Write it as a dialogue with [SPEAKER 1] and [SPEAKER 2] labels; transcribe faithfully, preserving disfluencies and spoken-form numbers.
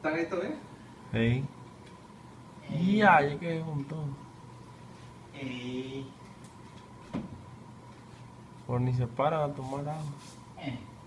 [SPEAKER 1] ¿Están estos, eh?
[SPEAKER 2] Sí.
[SPEAKER 1] Eh,
[SPEAKER 2] Ya, ya que un montón.
[SPEAKER 1] eh,
[SPEAKER 2] Por ni se paran a tomar agua.
[SPEAKER 1] eh.